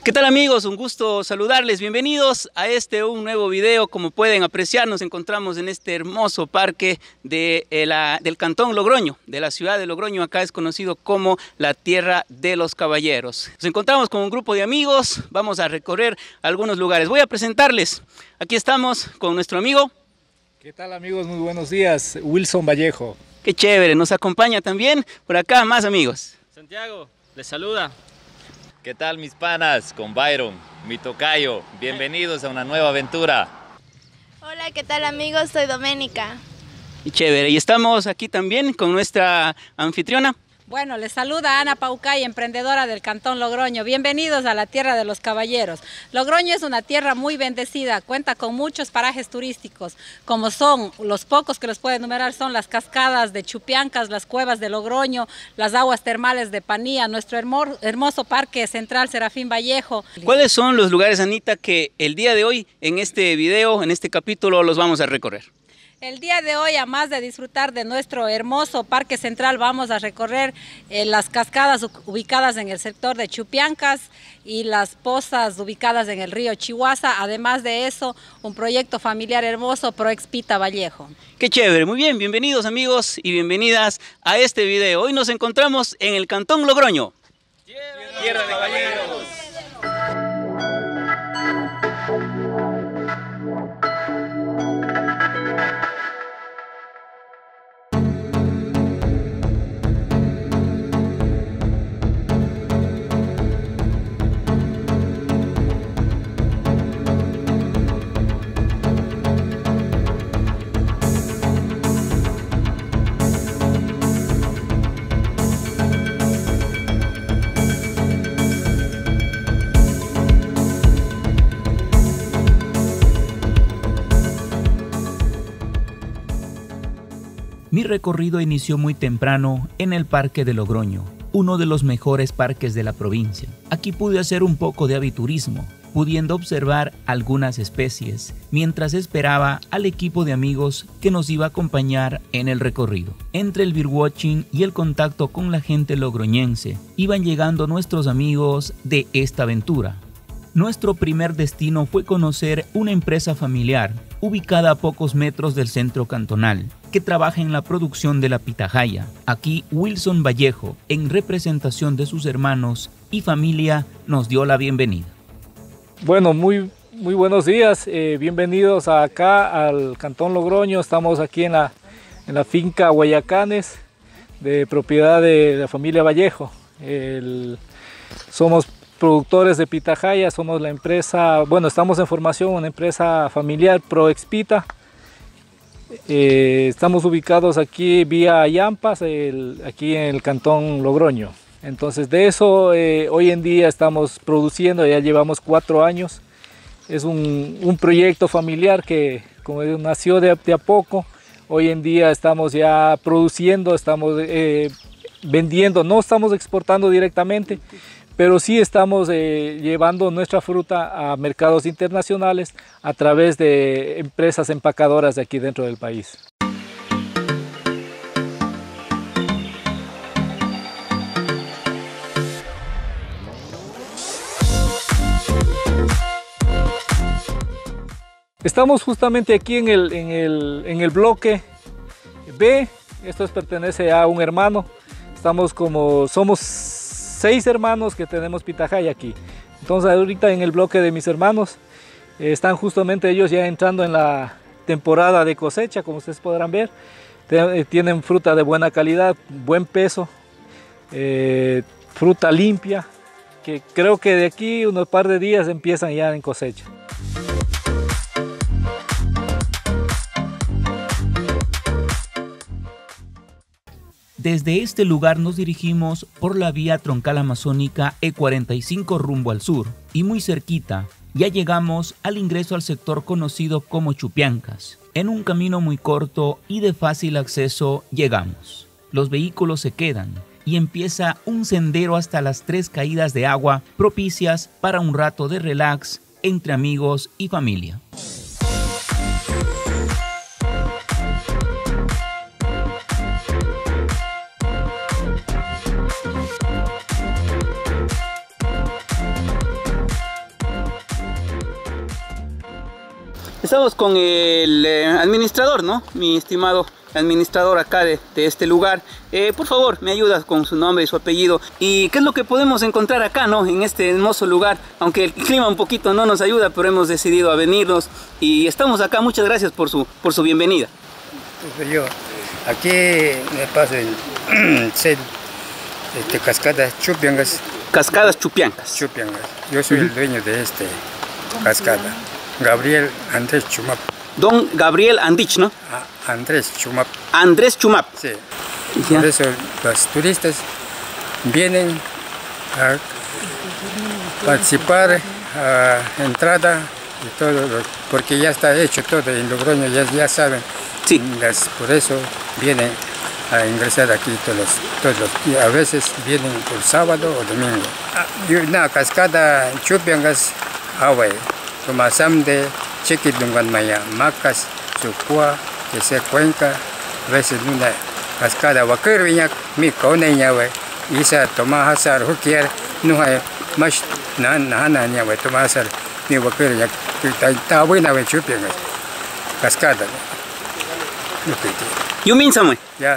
¿Qué tal amigos? Un gusto saludarles. Bienvenidos a un nuevo video. Como pueden apreciar, nos encontramos en este hermoso parque del Cantón Logroño, de la ciudad de Logroño. Acá es conocido como la Tierra de los Caballeros. Nos encontramos con un grupo de amigos. Vamos a recorrer algunos lugares. Voy a presentarles. Aquí estamos con nuestro amigo. ¿Qué tal amigos? Muy buenos días. Wilson Vallejo. Qué chévere. Nos acompaña también por acá más amigos. Santiago, les saluda. ¿Qué tal mis panas? Con Byron, mi tocayo. Bienvenidos a una nueva aventura. Hola, ¿qué tal amigos? Soy Doménica. Y chévere. Y estamos aquí también con nuestra anfitriona. Bueno, les saluda Ana Paucay, emprendedora del Cantón Logroño. Bienvenidos a la Tierra de los Caballeros. Logroño es una tierra muy bendecida, cuenta con muchos parajes turísticos, como son, los pocos que los puedo enumerar son las cascadas de Chupiancas, las cuevas de Logroño, las aguas termales de Panía, nuestro hermoso parque central Serafín Vallejo. ¿Cuáles son los lugares, Anita, que el día de hoy, en este video, en este capítulo, los vamos a recorrer? El día de hoy, además de disfrutar de nuestro hermoso parque central, vamos a recorrer las cascadas ubicadas en el sector de Chupiancas y las pozas ubicadas en el río Chihuahua. Además de eso, un proyecto familiar hermoso, Proexpita Vallejo. Qué chévere, muy bien, bienvenidos amigos y bienvenidas a este video. Hoy nos encontramos en el Cantón Logroño. Tierra de Caballeros. Mi recorrido inició muy temprano en el Parque de Logroño, uno de los mejores parques de la provincia. Aquí pude hacer un poco de aviturismo, pudiendo observar algunas especies, mientras esperaba al equipo de amigos que nos iba a acompañar en el recorrido. Entre el birdwatching y el contacto con la gente logroñense, iban llegando nuestros amigos de esta aventura. Nuestro primer destino fue conocer una empresa familiar, ubicada a pocos metros del centro cantonal, que trabaja en la producción de la pitahaya. Aquí Wilson Vallejo, en representación de sus hermanos y familia, nos dio la bienvenida. Bueno, muy buenos días. Bienvenidos acá al Cantón Logroño. Estamos aquí en la finca Guayacanes, de propiedad de la familia Vallejo. Somos productores de pitahaya, somos la empresa, bueno, estamos en formación, una empresa familiar Proexpita. Estamos ubicados aquí vía Yampas, aquí en el Cantón Logroño. Entonces de eso hoy en día estamos produciendo, ya llevamos 4 años. Es un proyecto familiar que como nació de a poco. Hoy en día estamos ya produciendo, estamos vendiendo, no estamos exportando directamente, pero sí estamos llevando nuestra fruta a mercados internacionales a través de empresas empacadoras de aquí dentro del país. Estamos justamente aquí en el bloque B. Esto pertenece a un hermano. Somos 6 hermanos que tenemos pitahaya aquí. Entonces ahorita en el bloque de mis hermanos están justamente ellos ya entrando en la temporada de cosecha, como ustedes podrán ver. Tienen fruta de buena calidad, buen peso, fruta limpia, que creo que de aquí unos par de días empiezan ya en cosecha. Desde este lugar nos dirigimos por la vía troncal amazónica E45 rumbo al sur y muy cerquita ya llegamos al ingreso al sector conocido como Chupiancas. En un camino muy corto y de fácil acceso llegamos. Los vehículos se quedan y empieza un sendero hasta las 3 caídas de agua propicias para un rato de relax entre amigos y familia. Estamos con el administrador, ¿no? Mi estimado administrador acá de este lugar. Por favor, me ayudas con su nombre y su apellido. ¿Y qué es lo que podemos encontrar acá, ¿no? En este hermoso lugar? Aunque el clima un poquito no nos ayuda, pero hemos decidido a venirnos y estamos acá. Muchas gracias por su bienvenida. Yo aquí me paso en Cascadas Chupiangas. Cascadas Chupiangas. Chupiangas. Yo soy el dueño de este cascada. Gabriel Andrés Chumap. Don Gabriel Andich, ¿no? Andrés Chumap. Andrés Chumap. Sí. Ya. Por eso los turistas vienen a participar, a entrada y todo, porque ya está hecho todo en Logroño, ya saben. Sí. Por eso vienen a ingresar aquí todos los y a veces vienen por sábado o domingo. Y una cascada Chupiangas, Hawaii, como Samde, Chiquilungan Maya, Macas, Sucua, que se Cuenca, a veces una cascada Wakirviñac, mi Coneñawe, Isa Tomahasar, Hukier, no hay más nada, Tomahasar, mi Wakirviñac, está buena en Chupiangas, cascada. Yumin Samue. Ya.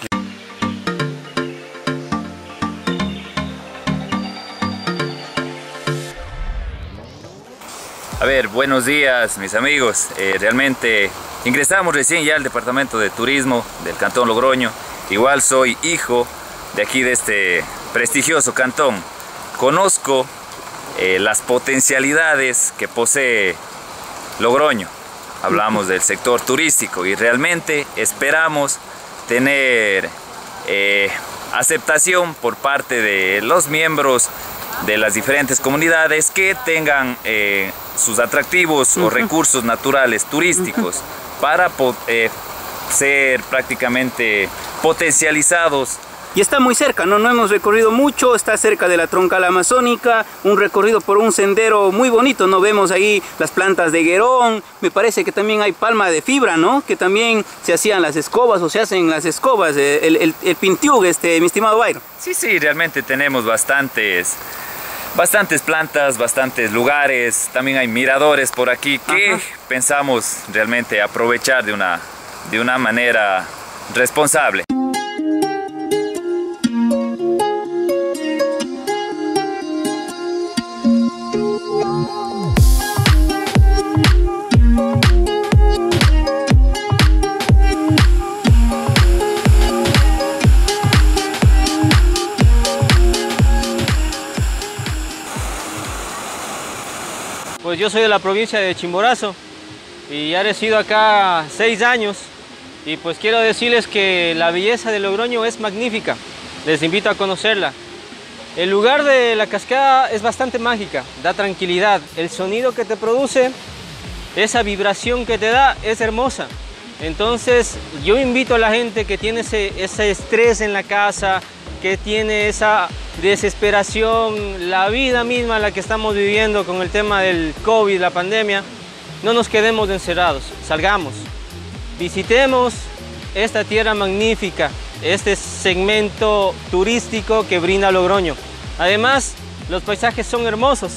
A ver, buenos días mis amigos. Realmente ingresamos recién ya al departamento de turismo del Cantón Logroño. Igual soy hijo de aquí de este prestigioso cantón. Conozco las potencialidades que posee Logroño. Hablamos del sector turístico y realmente esperamos tener aceptación por parte de los miembros de las diferentes comunidades que tengan sus atractivos o recursos naturales turísticos para ser prácticamente potencializados. Y está muy cerca, ¿no? No hemos recorrido mucho, está cerca de la troncal amazónica, un recorrido por un sendero muy bonito, ¿no? Vemos ahí las plantas de guerón, me parece que también hay palma de fibra, ¿no? Que también se hacían las escobas o se hacen las escobas, el pintiug, mi estimado Byron. Sí, realmente tenemos bastantes plantas, bastantes lugares, también hay miradores por aquí que pensamos realmente aprovechar de una manera responsable. Pues yo soy de la provincia de Chimborazo y ya resido acá 6 años y pues quiero decirles que la belleza de Logroño es magnífica, les invito a conocerla. El lugar de la cascada es bastante mágica, da tranquilidad, el sonido que te produce, esa vibración que te da es hermosa. Entonces yo invito a la gente que tiene ese estrés en la casa, que tiene esa desesperación, la vida misma la que estamos viviendo con el tema del COVID, la pandemia, no nos quedemos encerrados, salgamos, visitemos esta tierra magnífica, este segmento turístico que brinda Logroño. Además, los paisajes son hermosos.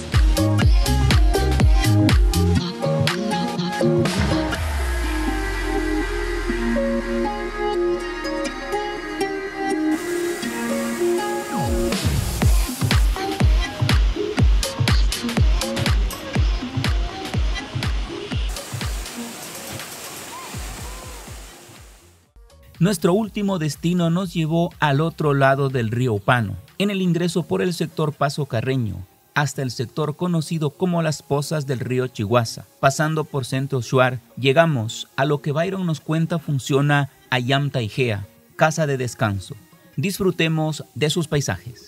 Nuestro último destino nos llevó al otro lado del río Upano, en el ingreso por el sector Paso Carreño, hasta el sector conocido como las Pozas del río Chihuahua. Pasando por Centro Shuar, llegamos a lo que Byron nos cuenta funciona Ayamta Igea, casa de descanso. Disfrutemos de sus paisajes.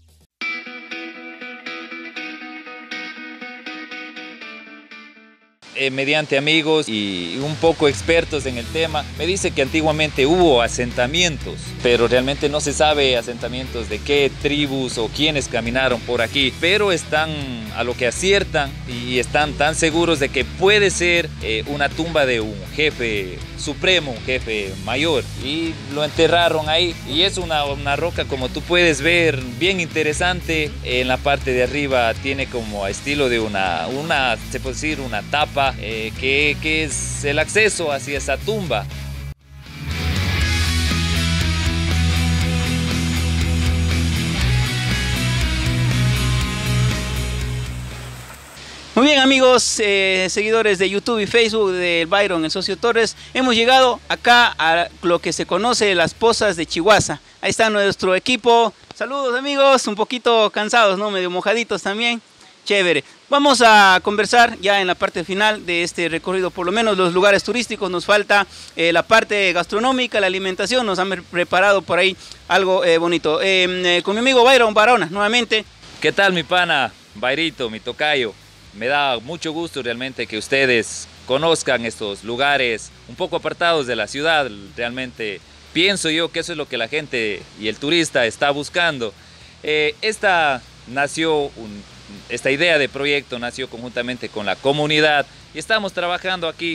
Mediante amigos y un poco expertos en el tema, me dice que antiguamente hubo asentamientos, pero realmente no se sabe asentamientos de qué tribus o quiénes caminaron por aquí, pero están a lo que aciertan y están tan seguros de que puede ser una tumba de un jefe supremo, un jefe mayor, y lo enterraron ahí, y es una roca, como tú puedes ver, bien interesante. En la parte de arriba tiene como estilo de se puede decir una tapa Yampa, que es el acceso hacia esa tumba. Muy bien, amigos, seguidores de YouTube y Facebook del Byron, el socio Torres, hemos llegado acá a lo que se conoce las pozas de Chihuahua. Ahí está nuestro equipo. Saludos, amigos, un poquito cansados, ¿no? Medio mojaditos también. Chévere. Vamos a conversar ya en la parte final de este recorrido, por lo menos los lugares turísticos. Nos falta la parte gastronómica, la alimentación. Nos han preparado por ahí algo bonito. Con mi amigo Byron Barona, nuevamente. ¿Qué tal, mi pana? Bayrito, mi tocayo. Me da mucho gusto realmente que ustedes conozcan estos lugares un poco apartados de la ciudad. Realmente pienso yo que eso es lo que la gente y el turista está buscando. Esta idea de proyecto nació conjuntamente con la comunidad y estamos trabajando aquí.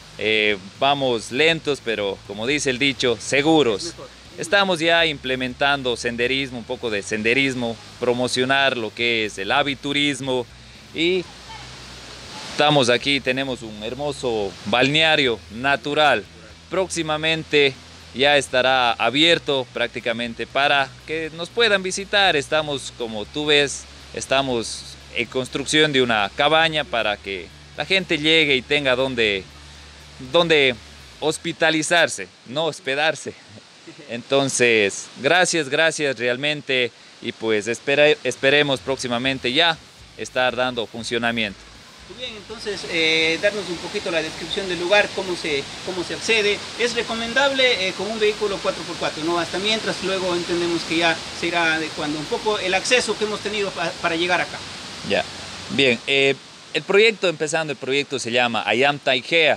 Vamos lentos, pero como dice el dicho, seguros. Estamos ya implementando senderismo, un poco de senderismo, promocionar lo que es el aviturismo y estamos aquí, tenemos un hermoso balneario natural. Próximamente ya estará abierto prácticamente para que nos puedan visitar. Estamos, como tú ves, estamos en construcción de una cabaña para que la gente llegue y tenga donde hospitalizarse, no hospedarse. Entonces, gracias realmente y pues esperemos próximamente ya estar dando funcionamiento. Muy bien, entonces darnos un poquito la descripción del lugar, cómo se accede. Es recomendable con un vehículo 4x4, ¿no? Hasta mientras luego entendemos que ya se irá adecuando un poco el acceso que hemos tenido para llegar acá. Ya, bien, el proyecto se llama Ayamtaijea,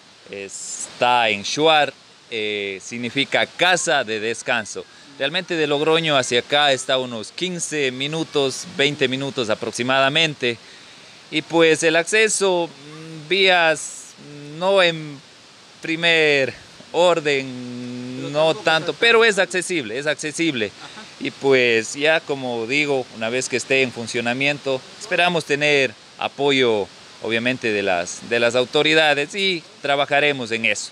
está en Shuar, significa casa de descanso. Realmente de Logroño hacia acá está unos 15 minutos, 20 minutos aproximadamente. Y pues el acceso, vías no en primer orden, no tanto, pero es accesible. Y pues ya como digo, una vez que esté en funcionamiento, esperamos tener apoyo obviamente de las autoridades y trabajaremos en eso.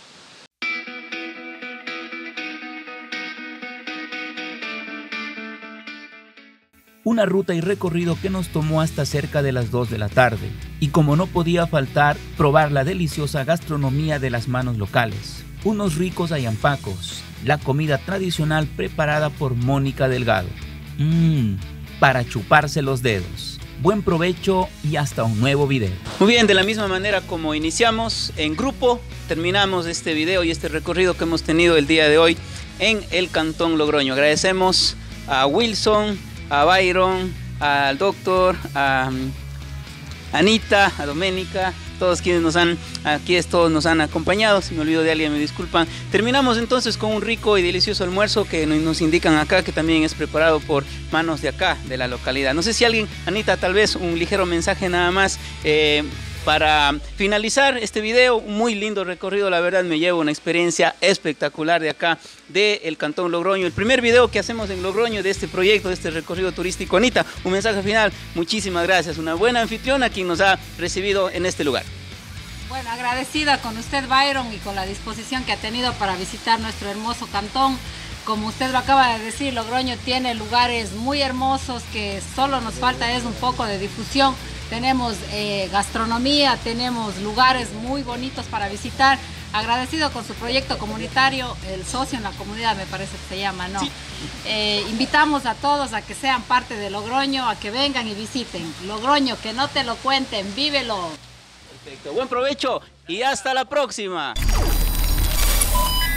Una ruta y recorrido que nos tomó hasta cerca de las 2 de la tarde. Y como no podía faltar, probar la deliciosa gastronomía de las manos locales. Unos ricos ayampacos, la comida tradicional preparada por Mónica Delgado. Para chuparse los dedos. Buen provecho y hasta un nuevo video. Muy bien, de la misma manera como iniciamos en grupo, terminamos este video y este recorrido que hemos tenido el día de hoy en el Cantón Logroño. Agradecemos a Wilson, a Byron, al doctor, a Anita, a Doménica, todos quienes nos han acompañado. Si me olvido de alguien, me disculpan. Terminamos entonces con un rico y delicioso almuerzo que nos indican acá, que también es preparado por manos de acá, de la localidad. No sé si alguien, Anita, tal vez un ligero mensaje nada más para finalizar este video. Muy lindo recorrido, la verdad me llevo una experiencia espectacular de acá del Cantón Logroño. El primer video que hacemos en Logroño de este proyecto, de este recorrido turístico. Anita, un mensaje final. Muchísimas gracias, una buena anfitriona quien nos ha recibido en este lugar. Bueno, agradecida con usted, Byron, y con la disposición que ha tenido para visitar nuestro hermoso cantón. Como usted lo acaba de decir, Logroño tiene lugares muy hermosos que solo nos falta es un poco de difusión. Tenemos gastronomía, tenemos lugares muy bonitos para visitar. Agradecido con su proyecto comunitario, el socio en la comunidad me parece que se llama, ¿no? Sí. Invitamos a todos a que sean parte de Logroño, a que vengan y visiten. Logroño, que no te lo cuenten, vívelo. Perfecto, buen provecho y hasta la próxima.